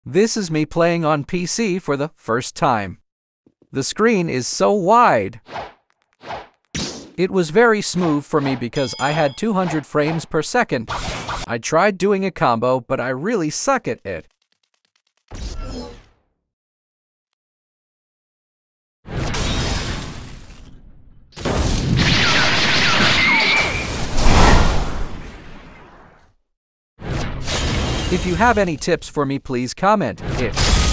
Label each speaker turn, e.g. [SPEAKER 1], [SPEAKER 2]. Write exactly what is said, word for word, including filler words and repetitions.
[SPEAKER 1] This is me playing on P C for the first time. The screen is so wide. It was very smooth for me because I had two hundred frames per second. I tried doing a combo, but I really suck at it. If you have any tips for me, please comment it.